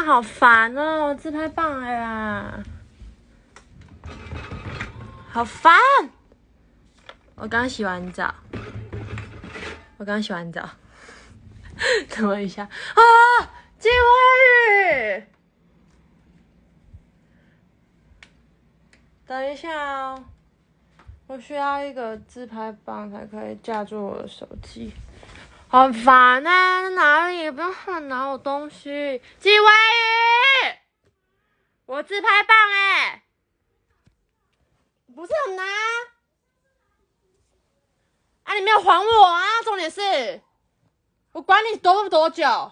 好烦哦，自拍棒了啦，好烦！我刚洗完澡，等我一下啊，机会语，等一下哦，我需要一个自拍棒才可以架住我的手机。好烦啊！哪里？不要拿我东西！纪威宇，我自拍棒不是有拿啊？你没有还我啊！重点是，我管你多久。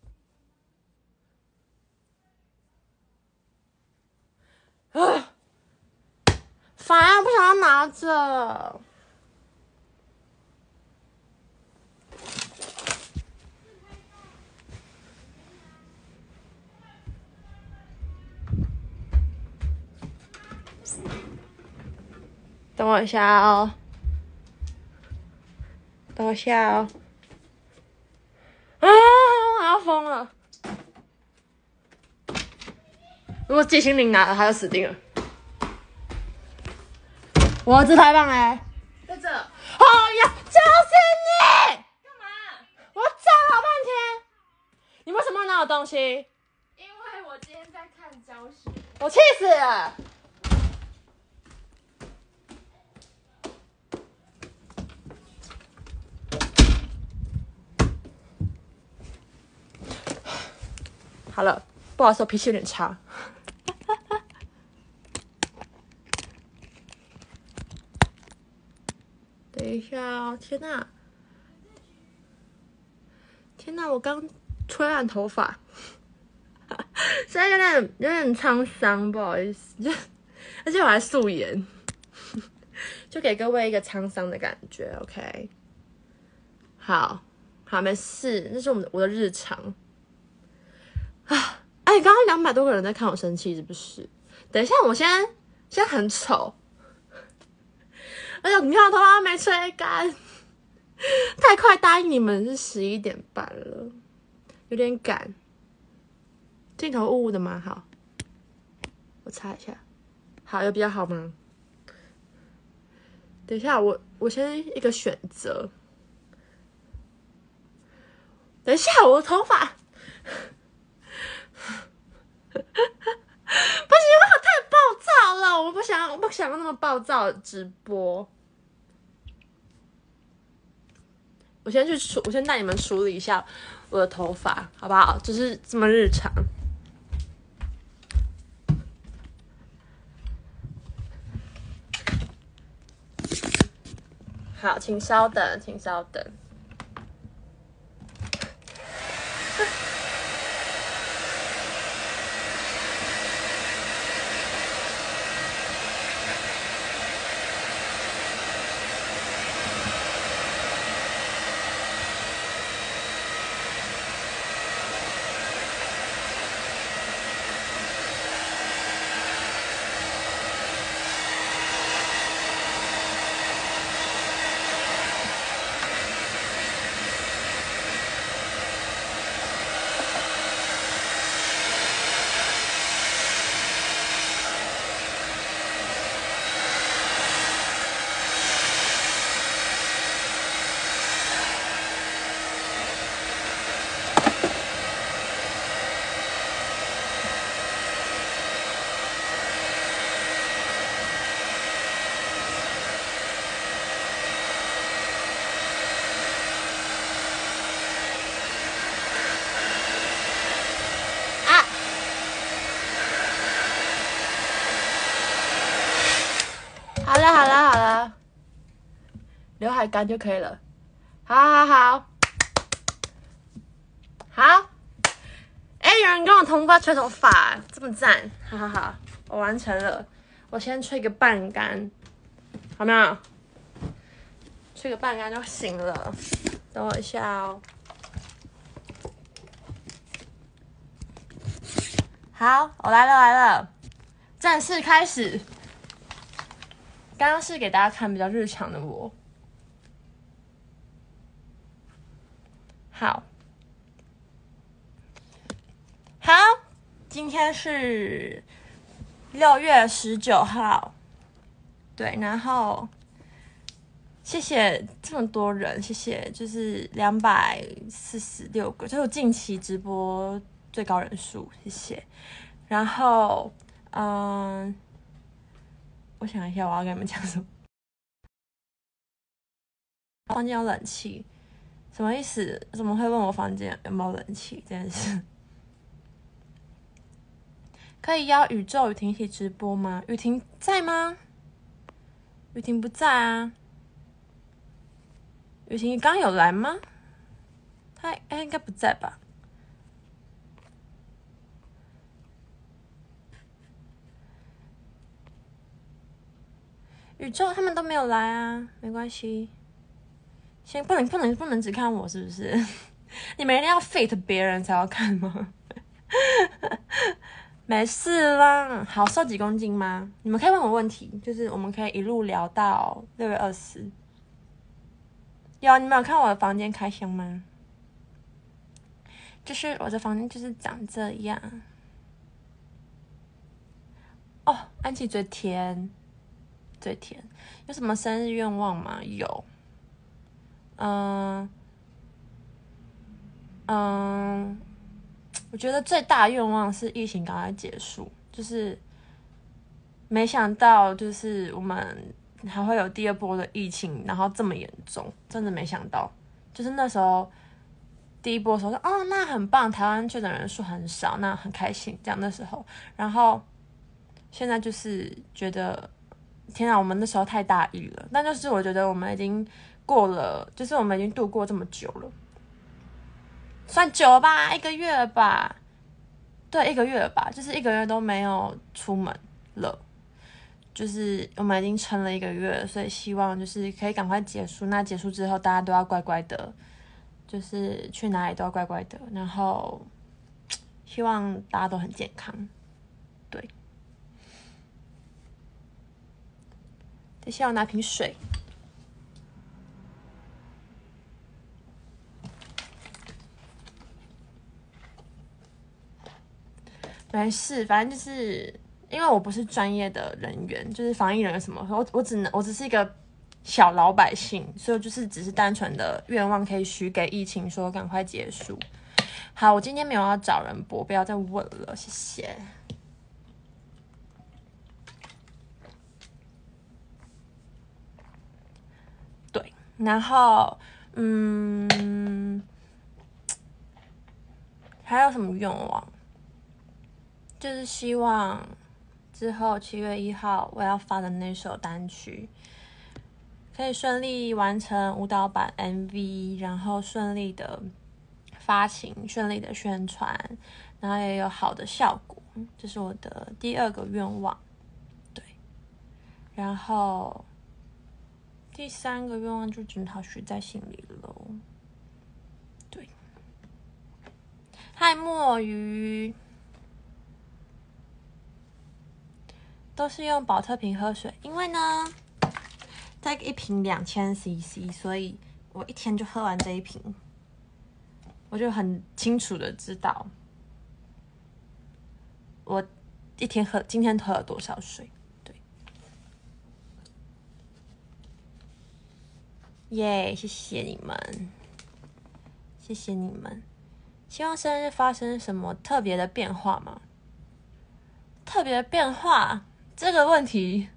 烦啊！不想要拿着。等我一下哦，啊！我要疯了！如果季心凌拿了，他就死定了。我的自拍棒在这。 哦呀，就是你！ 干嘛？ 我找老半天，你为什么要拿我东西？ 因为我今天在看教学。 我气死了！好了，不好意思，我脾气有点差。等一下哦，天哪！我刚吹完头发，现在有点沧桑，不好意思，而且我还素颜，就给各位一个沧桑的感觉。OK， 好，没事，那是我的日常。刚刚200多个人在看我生气，是不是？等一下，我现在很丑，而且你看我头发没吹干，太快答应你们是11点半了，有点赶。镜头雾雾的吗？好，我擦一下。好，有比较好吗？等一下，我先一个选择。等一下，我的头发。不行，我太暴躁了，我不想那么暴躁的直播。我先带你们处理一下我的头发，好不好？就是这么日常。好，请稍等。好了，刘海干就可以了。好。有人跟我同步吹头发，这么赞，好，我完成了。我先吹个半干，好没有？吹个半干就行了。等我一下哦。好，我来了，正式开始。刚刚是给大家看比较日常的我。好， 今天是6月19号，对，然后谢谢这么多人，谢谢，就是246个，就是我近期直播最高人数，谢谢。然后，我想一下，我要跟你们讲什么。房间有冷气，什么意思？怎么会问我房间有没有冷气这件事？可以邀宇宙雨婷一起直播吗？雨婷在吗？雨婷不在啊。雨婷刚有来吗？她应该不在吧？宇宙他们都没有来啊，没关系。先不能只看我是不是？你们一定要 fit 别人才要看吗？没事啦。好，瘦几公斤吗？你们可以问我问题，就是我们可以一路聊到6月20。有，你们有看我的房间开箱吗？就是我的房间就是长这样。哦，安琪最甜，最甜。有什么生日愿望吗？有。我觉得最大的愿望是疫情赶快结束，就是没想到就是我们还会有第二波的疫情，然后这么严重，真的没想到。就是那时候第一波的时候说，哦，那很棒，台湾确诊人数很少，那很开心这样的时候，然后现在就是觉得，天啊，我们那时候太大意了。但就是我觉得我们已经过了，就是我们已经度过这么久了。算久了吧，1个月了吧？对，1个月了吧？就是1个月都没有出门了，就是我们已经撑了1个月了，所以希望就是可以赶快结束。那结束之后，大家都要乖乖的，就是去哪里都要乖乖的，然后希望大家都很健康。对，等一下我拿瓶水。没事，反正就是因为我不是专业的人员，就是防疫人员什么，我只是一个小老百姓，所以我就是只是单纯的愿望可以许给疫情，说赶快结束。好，我今天没有要找人播，不要再问了，谢谢。对，然后还有什么愿望？就是希望之后7月1号我要发的那首单曲可以顺利完成舞蹈版 MV， 然后顺利的发行，顺利的宣传，然后也有好的效果，这是我的第2个愿望。对，然后第3个愿望就只好许在心里了。对，嗨，墨鱼。都是用保特瓶喝水，因为呢，这一瓶2000cc， 所以我一天就喝完这一瓶，我就很清楚的知道我今天喝了多少水。对，耶，谢谢你们，谢谢你们。希望生日发生什么特别的变化吗？特别的变化？这个问题，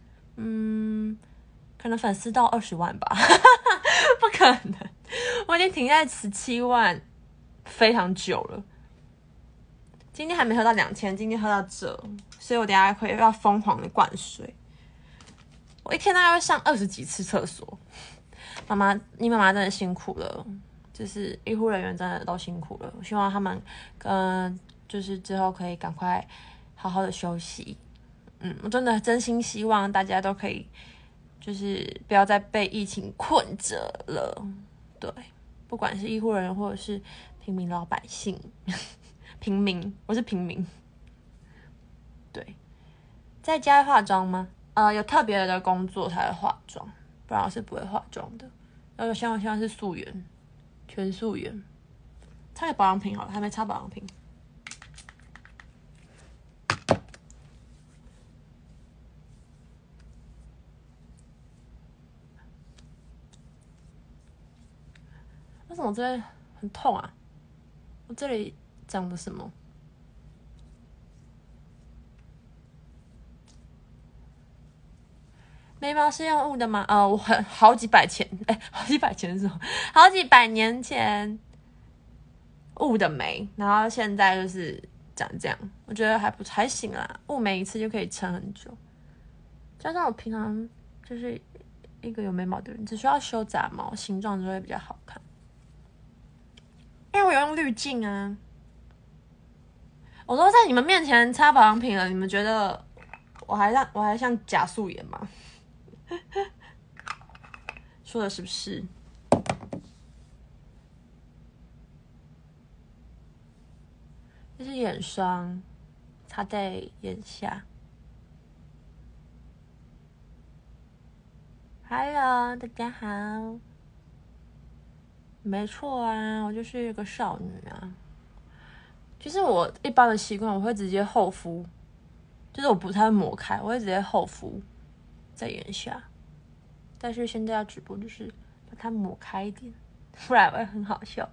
可能粉丝到20万吧，不可能，我已经停在17万非常久了。今天还没喝到2000，今天喝到这，所以我等一下会要疯狂的灌水。我一天大概会上20几次厕所。你妈妈真的辛苦了，就是医护人员真的都辛苦了。我希望他们就是之后可以赶快好好的休息。我真心希望大家都可以，就是不要再被疫情困着了。对，不管是医护人员或者是平民老百姓，我是平民。对，在家化妆吗？有特别的工作才会化妆，不然我是不会化妆的。希望是素颜，全素颜。擦个保养品好了，还没擦保养品。 什么这边很痛啊？我这里长的什么？眉毛是用雾的吗？我好几百前，好几百前是什么？好几百年前雾的眉，然后现在就是长这样，我觉得还行啦，雾眉一次就可以撑很久。加上我平常就是一个有眉毛的人，只需要修杂毛，形状就会比较好看。因为我有用滤镜啊，我都在你们面前擦保养品了，你们觉得我还像假素颜吗？说的是不是？这是眼霜，擦在眼下。Hello， 大家好。没错啊，我就是一个少女啊。其实我一般的习惯，我会直接厚敷，就是我不太会抹开，我会直接厚敷在眼下。但是现在要直播，就是把它抹开一点，不然会很好笑。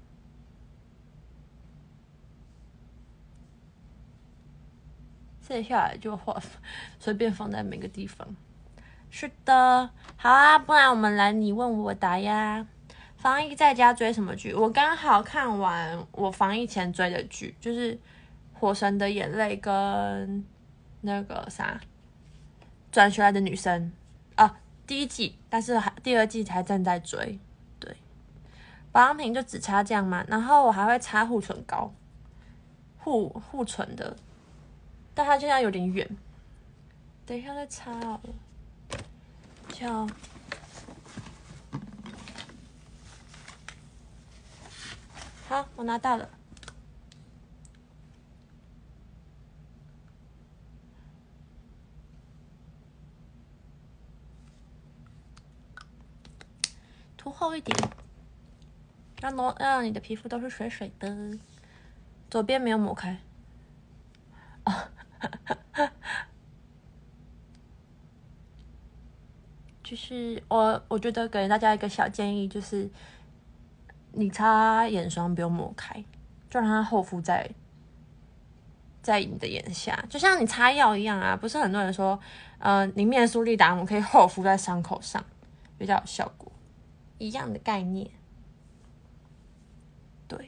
卸下来就随便放在每个地方。是的，好啊，不然我们来你问我答呀。防疫在家追什么剧？我刚好看完我防疫前追的剧，就是《火神的眼泪》跟那个啥转学来的女生啊，第一季，但是第二季才正在追。对，保养品就只擦这样嘛，然后我还会擦护唇膏，护唇的，但它现在有点远，等一下再擦好了。就好，我拿到了。涂厚一点，让你的皮肤都是水水的。左边没有抹开。就是我觉得给大家一个小建议，就是你擦眼霜不用抹开，就让它厚敷在你的眼下，就像你擦药一样啊。不是很多人说，你面舒利达姆可以厚敷在伤口上，比较有效果，一样的概念。对，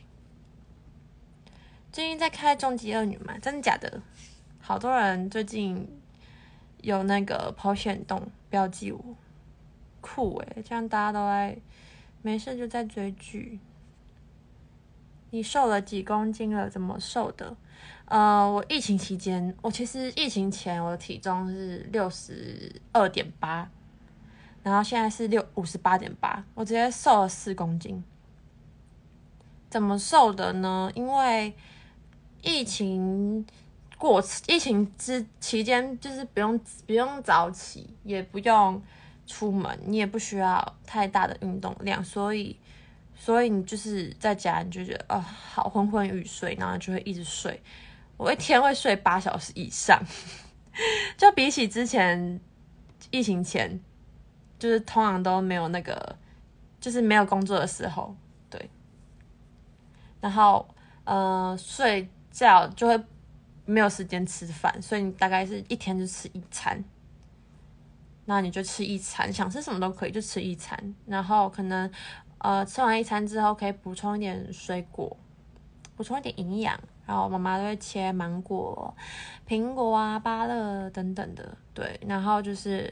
最近在开终极恶女嘛，真的假的？好多人最近有那个抛线动标记我，酷欸，这样大家都在没事就在追剧。你瘦了几公斤了？怎么瘦的？我疫情期间，我其实疫情前我的体重是62.8，然后现在是58.8，我直接瘦了4公斤。怎么瘦的呢？因为疫情期间就是不用早起，也不用出门，你也不需要太大的运动量，所以你就是在家，你就觉得好昏昏欲睡，然后就会一直睡。我一天会睡8小时以上，就比起之前疫情前，就是通常都没有那个，就是没有工作的时候，对。然后睡觉就会没有时间吃饭，所以你大概是一天就吃一餐。那你就吃一餐，想吃什么都可以，就吃一餐。然后可能吃完一餐之后，可以补充一点水果，补充一点营养。然后妈妈都会切芒果、苹果啊、芭乐等等的，对。然后就是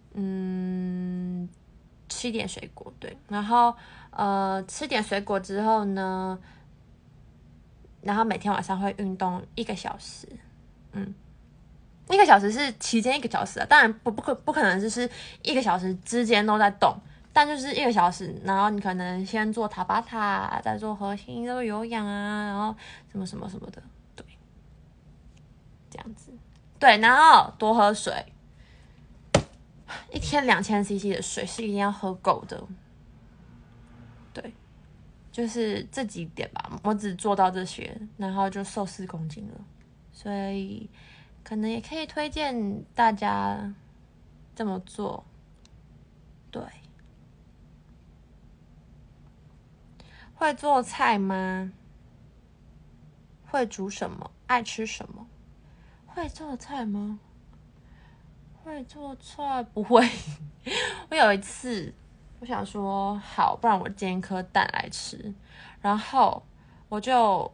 吃一点水果，对。然后吃点水果之后呢，然后每天晚上会运动1个小时，1个小时是期间1个小时啊，当然不可能就是1个小时之间都在动，但就是1个小时，然后你可能先做塔巴塔，再做核心，再做有氧啊，然后什么什么什么的，对，这样子，对，然后多喝水，一天2000cc 的水是一定要喝够的，对，就是这几点吧，我只做到这些，然后就瘦4公斤了，所以可能也可以推荐大家这么做。对， 会做菜吗？会煮什么？爱吃什么？会做菜吗？会做菜不会。我有一次，我想说好，不然我煎一颗蛋来吃，然后我就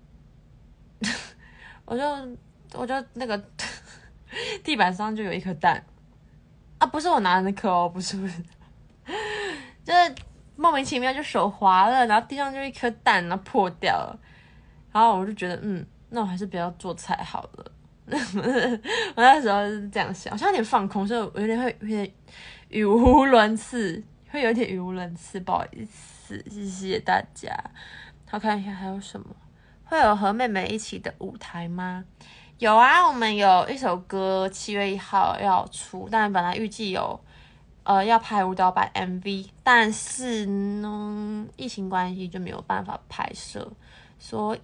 我就那个地板上就有一颗蛋啊，不是我拿的那颗哦，不是，就是莫名其妙就手滑了，然后地上就一颗蛋，然后破掉了，然后我就觉得那我还是不要做菜好了。我那时候是这样想，好像有点放空，所以我有点语无伦次，会有点语无伦次，不好意思，谢谢大家。好，看一下还有什么，会有和妹妹一起的舞台吗？有啊，我们有一首歌7月1号要出，但本来预计有要拍舞蹈版 MV， 但是呢疫情关系就没有办法拍摄，所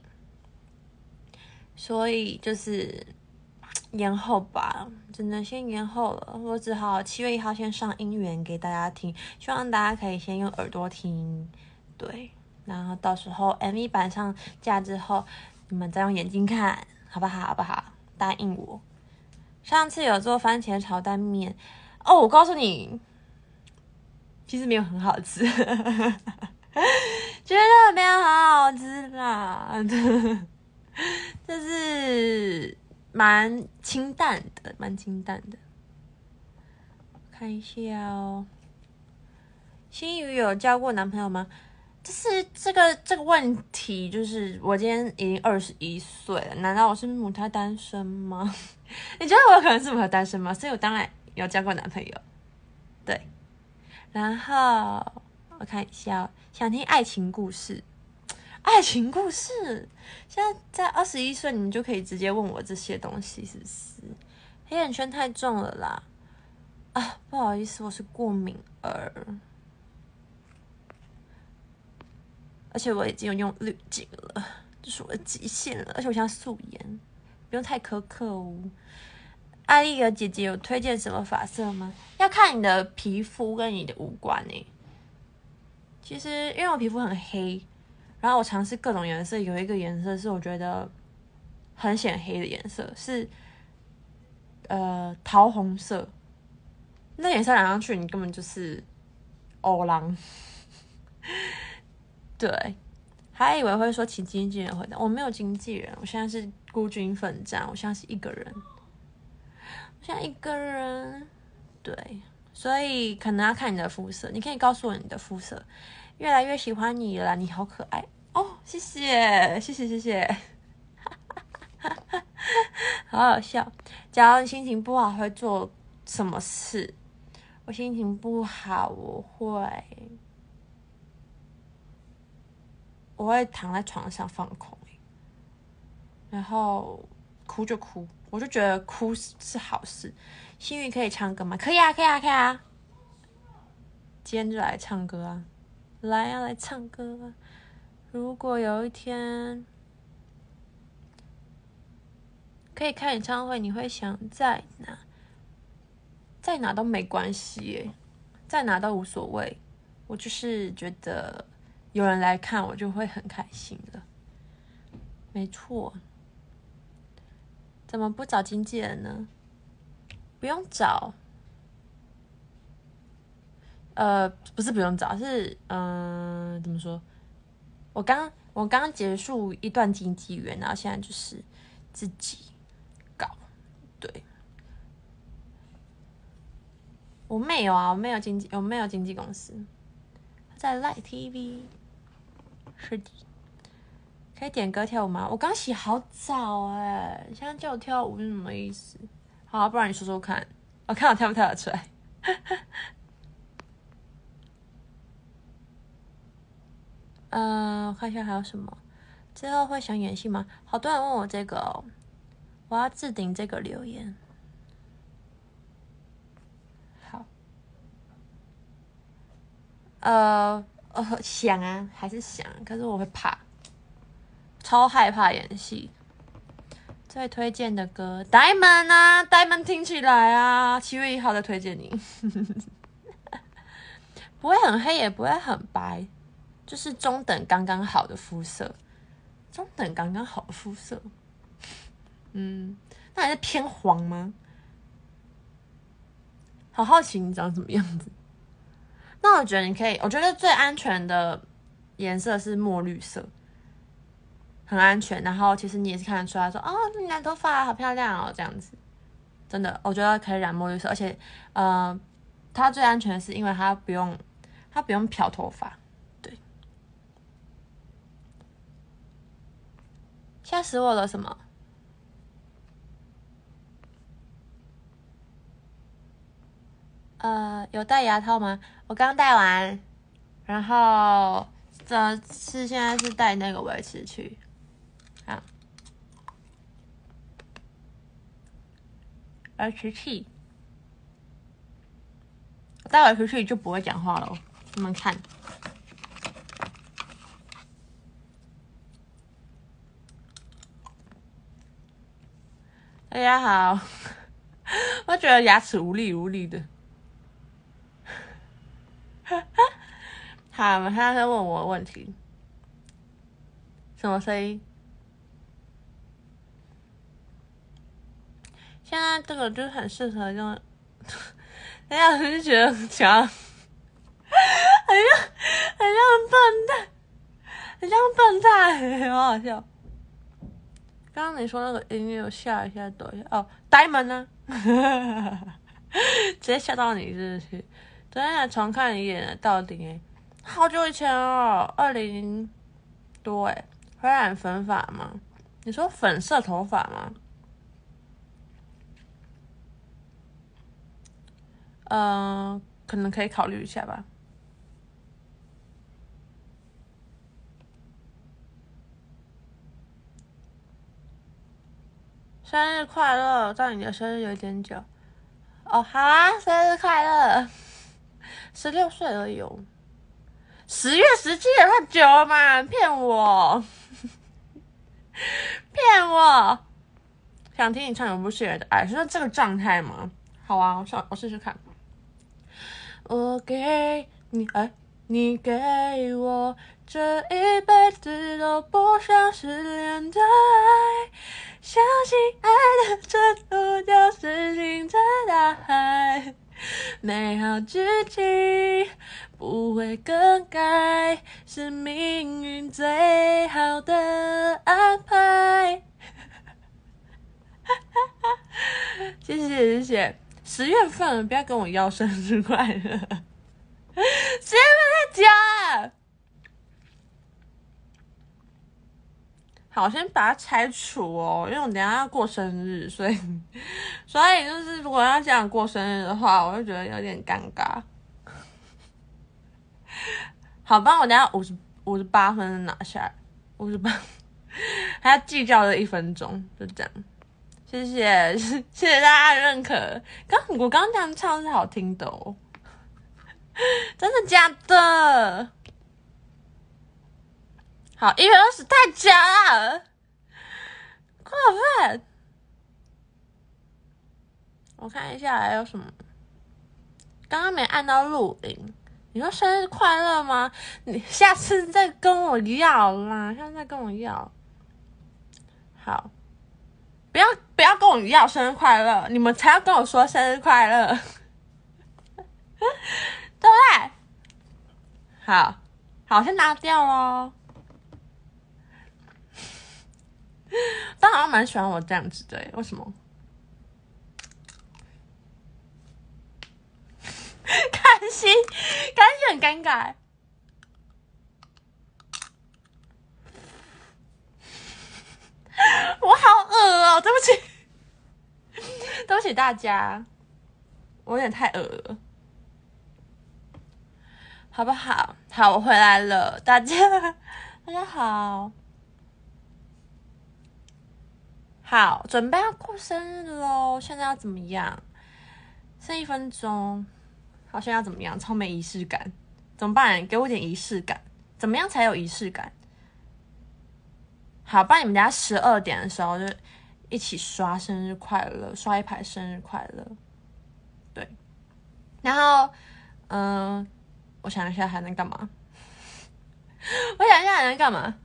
以就是延后吧，只能先延后了。我只好7月1号先上音源给大家听，希望大家可以先用耳朵听，对，然后到时候 MV 版上架之后，你们再用眼睛看，好不好？好不好？答应我。上次有做番茄炒蛋面哦，我告诉你，其实没有很好吃，觉得没有很好吃啦。就是蛮清淡的，看一下哦。新宇有交过男朋友吗？就是这个问题，就是我今天已经21岁了，难道我是母胎单身吗？你觉得我有可能是母胎单身吗？所以我当然有交过男朋友，对。然后我看一下哦，想听爱情故事。爱情故事，现在21岁，你们就可以直接问我这些东西，是不是？黑眼圈太重了啦！啊，不好意思，我是过敏儿，而且我已经有用滤镜了，这是我的极限了。而且我现在素颜，不用太苛刻哦。艾丽的姐姐有推荐什么发色吗？要看你的皮肤跟你的五官欸。其实因为我皮肤很黑。然后我尝试各种颜色，有一个颜色是我觉得很显黑的颜色，是桃红色。那颜色染上去，你根本就是欧郎。对，还以为会说请经纪人回答，我没有经纪人，我现在是孤军奋战，我现在是一个人，对，所以可能要看你的肤色，你可以告诉我你的肤色。越来越喜欢你了，你好可爱哦！谢谢，好好笑。假如你心情不好会做什么事？我心情不好，我会躺在床上放空，然后哭就哭，我就觉得哭是好事。幸运可以唱歌吗？可以啊。今天就来唱歌啊！来唱歌啊！如果有一天可以开演唱会，你会想在哪？在哪都没关系耶，在哪都无所谓。我就是觉得有人来看，我就会很开心了。没错。怎么不找经纪人呢？不用找。不是不用找，是怎么说？我刚结束一段经纪人，然后现在就是自己搞。对，我没有啊，我没有经纪公司，在 Light TV。是的，可以点歌跳舞吗？我刚洗好早哎，现在叫我跳舞是什么意思？好，不然你说说看，我看我跳不跳得出来。我看一下还有什么。之后会想演戏吗？好多人问我这个哦，我要置顶这个留言。好，想啊，还是想，可是我会怕，超害怕演戏。最推荐的歌《Diamond》啊，《Diamond》听起来啊，7月1号再推荐你。不会很黑，也不会很白。 就是中等刚刚好的肤色，中等刚刚好的肤色。那还是偏黄吗？好好奇你长什么样子。那我觉得你可以，我觉得最安全的颜色是墨绿色，很安全。然后其实你也是看得出来说，哦，你染头发好漂亮哦，这样子。真的，我觉得可以染墨绿色，而且它最安全的是因为它不用漂头发。对，吓死我了！什么？有戴牙套吗？我刚戴完，然后这是现在是戴那个维持器，啊，维持器，戴维持器就不会讲话了。你们看，大家好，我觉得牙齿无力无力的。好，他在问我问题，什么声音？现在这个就是很适合用，大家就觉得想要，很像笨蛋，很像笨蛋，好好笑。刚刚你说那个音乐，我吓一下，抖一下。哦，呆萌呢？直接吓到你，真的是。昨天还重看一眼到底好久以前哦，20多会染粉发吗？你说粉色头发吗？可能可以考虑一下吧。生日快乐！在你的生日有点久。哦，好啊，生日快乐！16岁而已哦。10月17也太久了嘛，骗我！骗我！想听你唱《永不熄灭的爱》，是这个状态吗？好啊，我试试看。我给你爱，你给我，这一辈子都不想失联的爱。相信爱的征途就是星辰大海，美好剧情不会更改，是命运最好的安排。谢谢谢谢，10月份了，不要跟我要生日快乐，10月份太久了。好，先把它拆除哦，因为我等一下要过生日，所以就是如果要这样过生日的话，我就觉得有点尴尬。好，帮我等一下58分拿下来，58，还要计较了1分钟，就这样。谢谢大家的认可。我刚这样唱是好听的哦，真的假的？好，1月20太假了，过分。我看一下还有什么，刚刚没按到录影。你说生日快乐吗？你下次再跟我要啦，下次再跟我要。好，不要跟我要生日快乐，你们才要跟我说生日快乐，对不对？好，先拿掉咯。但好像蛮喜欢我这样子的，为什么？开心很尴尬。我好恶哦，对不起，对不起大家，我有点太恶了，好不好？好，我回来了，大家好。好，准备要过生日咯，现在要怎么样？剩1分钟，好，现在要怎么样？超没仪式感，怎么办？给我点仪式感，怎么样才有仪式感？好，不然你们等下12点的时候就一起刷生日快乐，刷一排生日快乐。对，然后我想一下还能干嘛？ 我想一下能干嘛？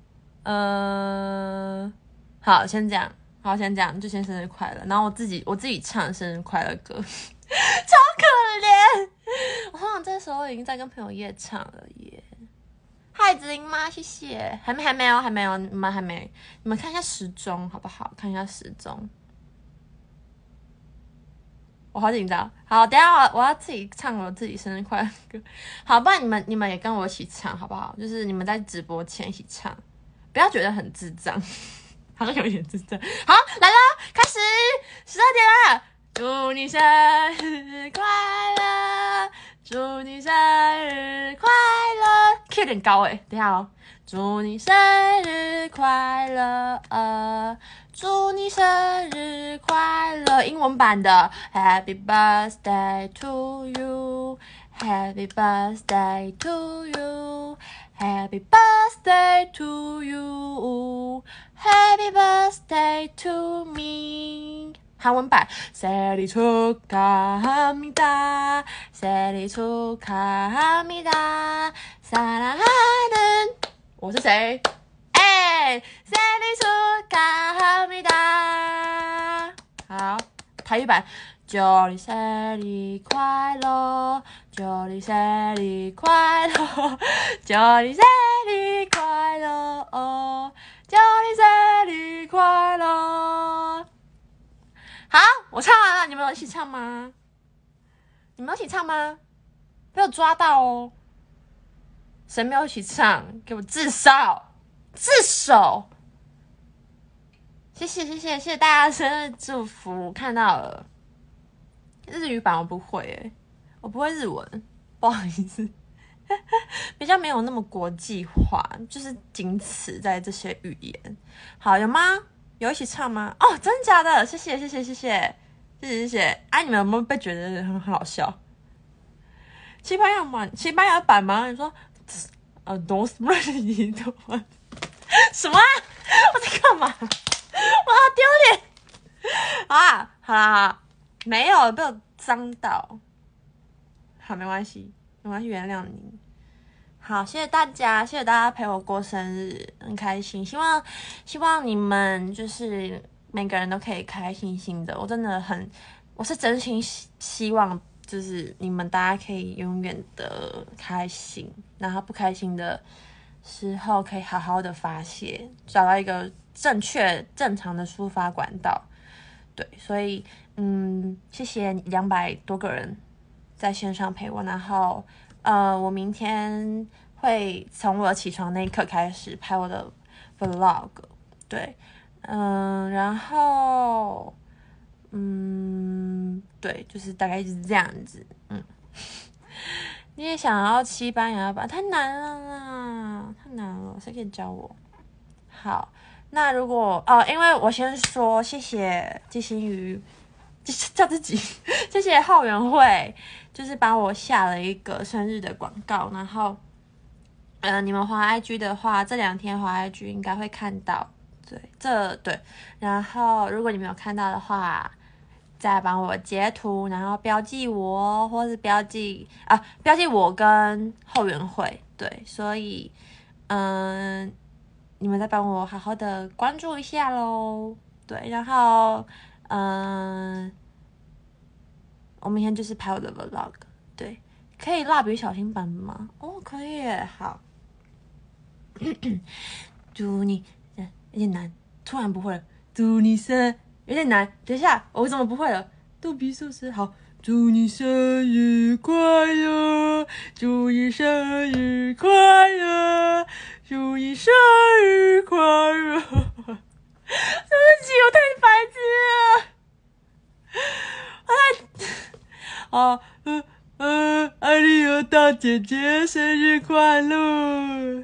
好，先这样，就先生日快乐。然后我自己唱生日快乐歌，超可怜。我好像这时候已经在跟朋友夜唱了耶。嗨，子琳吗？谢谢。还没有，你们还没。你们看一下时钟好不好？看一下时钟。我好紧张。好，等一下我要自己唱我自己生日快乐歌。好，不然你们也跟我一起唱好不好？就是你们在直播前一起唱，不要觉得很智障，好像有点智障。好，来了，开始，12点了。祝你生日快乐，祝你生日快乐。Key 有点高等一下哦。祝你生日快乐，祝你生日快乐。英文版的 Happy birthday to you, Happy birthday to you, Happy birthday to you, Happy birthday to me。韩文版생일 축하합니다, 생일 축하합니다, 사랑하는我是谁？생일 축하합니다。好，台语版，祝你生日快乐，祝你生日快乐，祝你生日快乐，祝你生日快乐。好，我唱完了，你们有一起唱吗？你们有一起唱吗？被我抓到哦！谁没有一起唱？给我自首！谢谢大家生日祝福，看到了。日语版我不会耶，我不会日文，不好意思，比较没有那么国际化，就是仅此在这些语言。好，有吗？有一起唱吗？哦，真的假的？谢谢！哎，你们有没有被觉得很好笑？西班牙版吗？你说都是你的什么啊？我在干嘛？我好丢脸啊！好啦，没有被我脏到。好，没关系，原谅你。好，谢谢大家陪我过生日，很开心。希望你们就是每个人都可以开开心心的。我是真心希望，就是你们大家可以永远的开心，然后不开心的时候可以好好的发泄，找到一个正常的抒发管道。对，所以谢谢200多个人在线上陪我，然后我明天会从我起床那一刻开始拍我的 vlog， 对，然后对，就是大概就是这样子，你也想要西班牙吧？太难了啦，太难了，谁可以教我？好，那如果因为我先说谢谢季星宇，叫自己谢谢后援会，就是帮我下了一个生日的广告，然后你们滑 IG 的话，这2天滑 IG 应该会看到，对，然后如果你没有看到的话，再帮我截图，然后标记我，或是标记我跟后援会，对，所以你们再帮我好好的关注一下咯，对，然后我明天就是拍我的 vlog， 对，可以蜡笔小新版吗？哦，可以耶，好。祝你有点难，突然不会了。祝你有点难，等一下，我怎么不会了？豆皮寿司好，祝你生日快乐，祝你生日快乐，祝你生日快乐。对不起，我太白痴了。艾丽尔大姐姐生日快乐。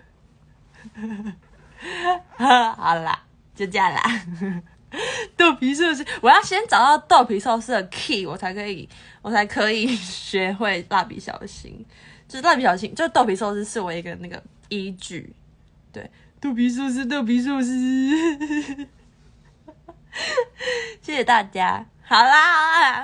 好啦，就这样啦。豆皮寿司，我要先找到豆皮寿司的 key， 我才可以学会蜡笔小新。就是蜡笔小新，就是豆皮寿司是我一个那个依据。对，豆皮寿司。谢谢大家。好啦，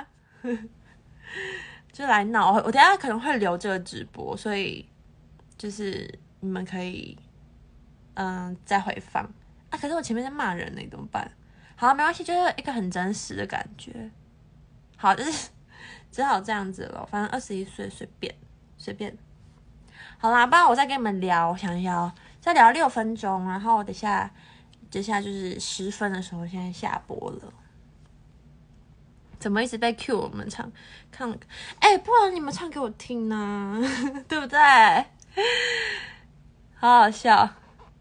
就来闹。我等一下可能会留这个直播，所以就是你们可以再回放啊。可是我前面在骂人呢，怎么办？好，没关系，就是一个很真实的感觉。好，就是只好这样子了。反正21岁随便。好啦，不然我再跟你们聊，我想一下哦，再聊6分钟，然后等下就是10分的时候，现在下播了。怎么一直被 cue 我们唱？看，不然你们唱给我听呢、对不对？好好笑，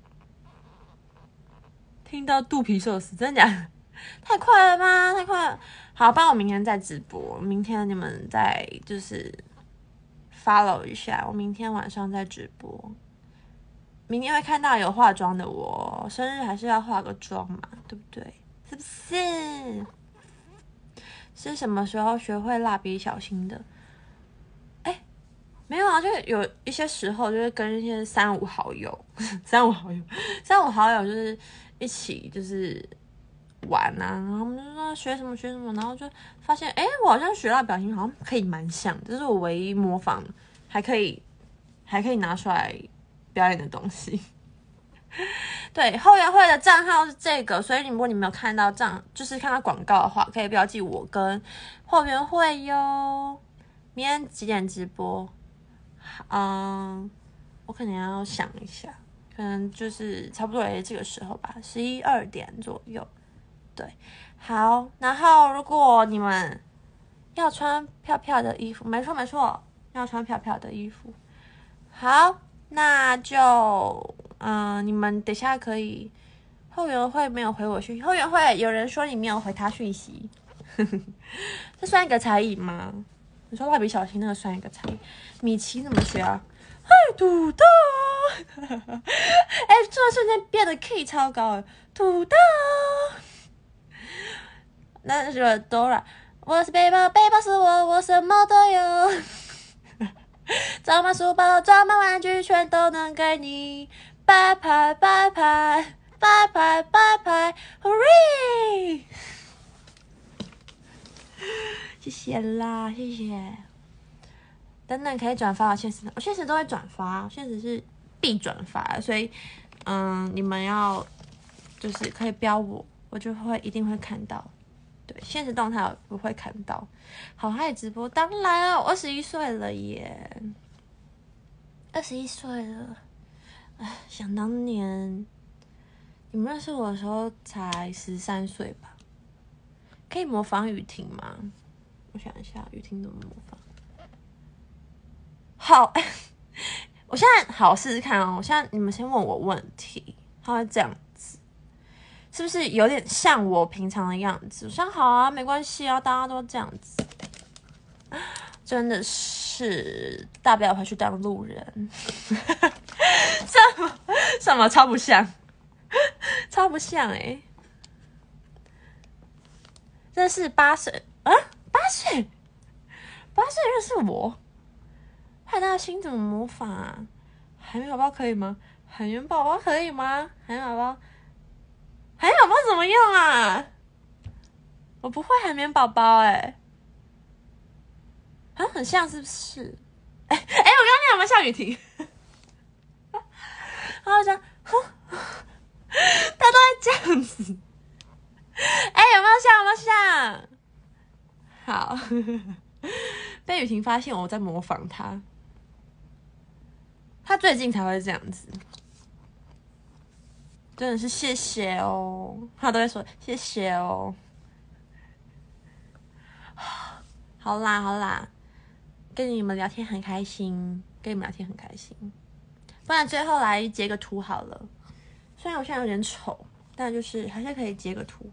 听到肚皮寿司，真的假的？太快了吗？太快了。好，不然我明天再直播，明天你们再就是 follow 一下，我明天晚上再直播。明天会看到有化妆的我，生日还是要化个妆嘛，对不对？是不是？是什么时候学会蜡笔小新的？没有啊，就有一些时候就是跟一些3、5好友，三五好友就是一起就是玩啊，然后我们就说学什么，然后就发现我好像学蜡笔小新好像可以蛮像，这是我唯一模仿还可以拿出来表演的东西。对，后援会的账号是这个，所以如果你没有看到就是看到广告的话，可以标记我跟后援会哟。明天几点直播？我可能要想一下，可能就是差不多也这个时候吧，11、2点左右。对，好，然后如果你们要穿漂漂的衣服，没错，要穿漂漂的衣服。好，那就你们等下可以。后援会没有回我讯息，后援会有人说你没有回他讯息，这算一个才艺吗？你说蜡笔小新那个算一个才艺？米奇怎么学啊？土豆，这瞬间变得 key 超高，土豆。那是 Dora， 我是背包，背包是我什么都有，装满书包，装满玩具，全都能给你，拜拜，Hooray！谢谢啦，谢谢。等等可以转发我现实，我现实都会转发，现实是必转发，所以你们要就是可以标我就会一定会看到。对，现实动态我不会看到。好嗨直播，当然了，我21岁了耶，21岁了。想当年你们认识我的时候才13岁吧？可以模仿雨婷吗？我想一下，雨婷怎么模仿？好，我现在好试试看哦。我现在你们先问我问题，他会这样子，是不是有点像我平常的样子？我想好啊，没关系啊，大家都这样子，真的是大不了回去当路人。什么超不像，超不像这是8岁啊，8岁认识我。派大星怎么模仿啊？海绵宝宝可以吗？海绵宝宝可以吗？海绵宝宝怎么用啊？我不会海绵宝宝好像很像是不是？我刚刚那有没有像雨婷？然后讲，他都在这样子。有没有像？好，被雨婷发现我在模仿他。他最近才会这样子，真的是谢谢哦。他都会说谢谢哦。好啦，跟你们聊天很开心，不然最后来截个图好了。虽然我现在有点丑，但就是还是可以截个图。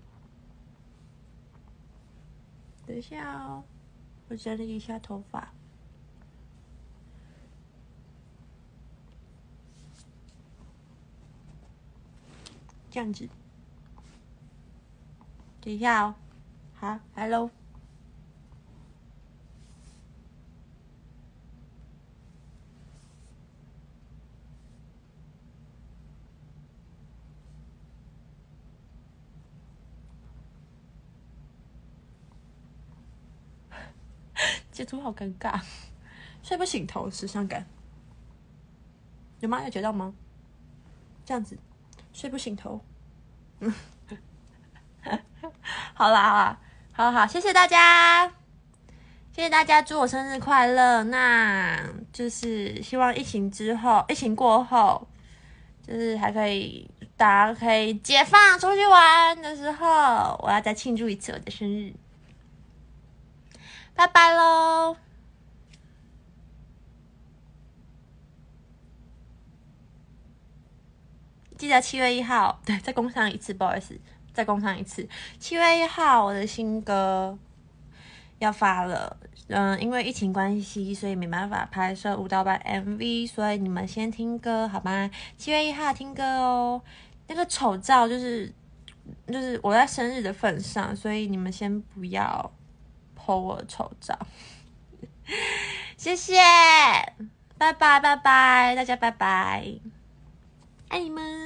等一下哦，我整理一下头发。这样子，等一下哦。好 ，Hello。截图好尴尬，睡不醒头，时尚感。 有吗？有觉到吗？这样子睡不醒头。好啦，好，谢谢大家，谢谢大家，祝我生日快乐。那就是希望疫情过后，就是还可以大家可以解放出去玩的时候，我要再庆祝一次我的生日。拜拜喽！记得7月1号，对，再工商一次，不好意思，再工商一次。7月1号我的新歌要发了，因为疫情关系，所以没办法拍摄舞蹈版 MV， 所以你们先听歌好吗？7月1号听歌哦。那个丑照就是我在生日的份上，所以你们先不要 po 我的丑照。谢谢，拜拜，大家拜拜，爱你们。